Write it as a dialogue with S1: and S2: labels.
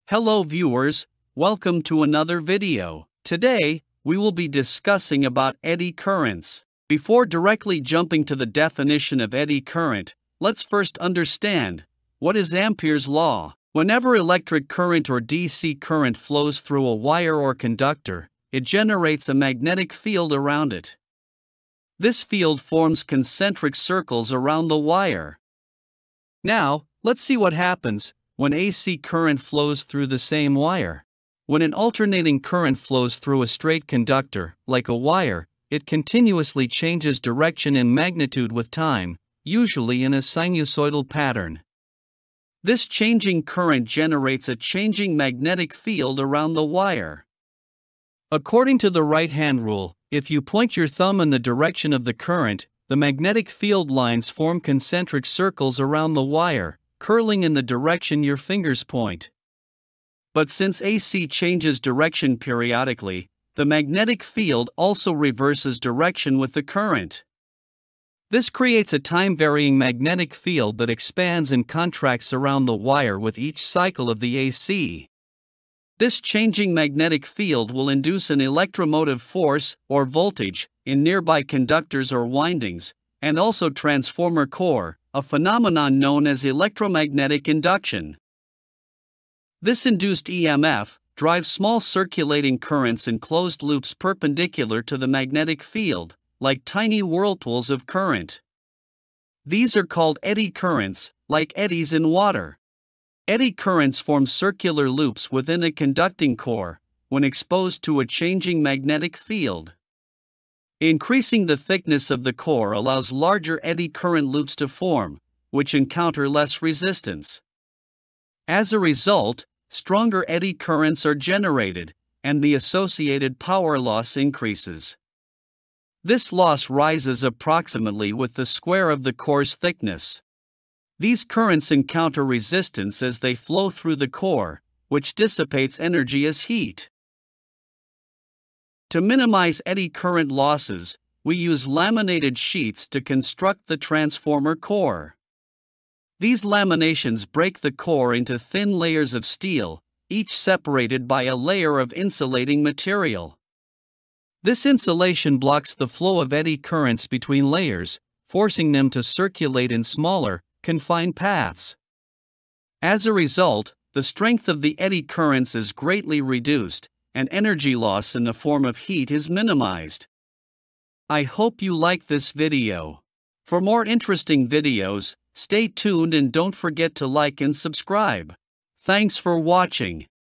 S1: Hello viewers, welcome to another video. Today, we will be discussing about eddy currents. Before directly jumping to the definition of eddy current, let's first understand, what is Ampere's law? Whenever electric current or DC current flows through a wire or conductor, it generates a magnetic field around it. This field forms concentric circles around the wire. Now, let's see what happens when AC current flows through the same wire. When an alternating current flows through a straight conductor, like a wire, it continuously changes direction and magnitude with time, usually in a sinusoidal pattern. This changing current generates a changing magnetic field around the wire. According to the right-hand rule, if you point your thumb in the direction of the current, the magnetic field lines form concentric circles around the wire, curling in the direction your fingers point. But since AC changes direction periodically, the magnetic field also reverses direction with the current. This creates a time-varying magnetic field that expands and contracts around the wire with each cycle of the AC. This changing magnetic field will induce an electromotive force, or voltage, in nearby conductors or windings, and also transformer core, a phenomenon known as electromagnetic induction. This induced EMF drives small circulating currents in closed loops perpendicular to the magnetic field, like tiny whirlpools of current. These are called eddy currents, like eddies in water. Eddy currents form circular loops within a conducting core when exposed to a changing magnetic field. Increasing the thickness of the core allows larger eddy current loops to form, which encounter less resistance. As a result, stronger eddy currents are generated, and the associated power loss increases. This loss rises approximately with the square of the core's thickness. These currents encounter resistance as they flow through the core, which dissipates energy as heat. To minimize eddy current losses, we use laminated sheets to construct the transformer core. These laminations break the core into thin layers of steel, each separated by a layer of insulating material. This insulation blocks the flow of eddy currents between layers, forcing them to circulate in smaller, confined paths. As a result, the strength of the eddy currents is greatly reduced, and energy loss in the form of heat is minimized. I hope you like this video. For more interesting videos, stay tuned and don't forget to like and subscribe. Thanks for watching.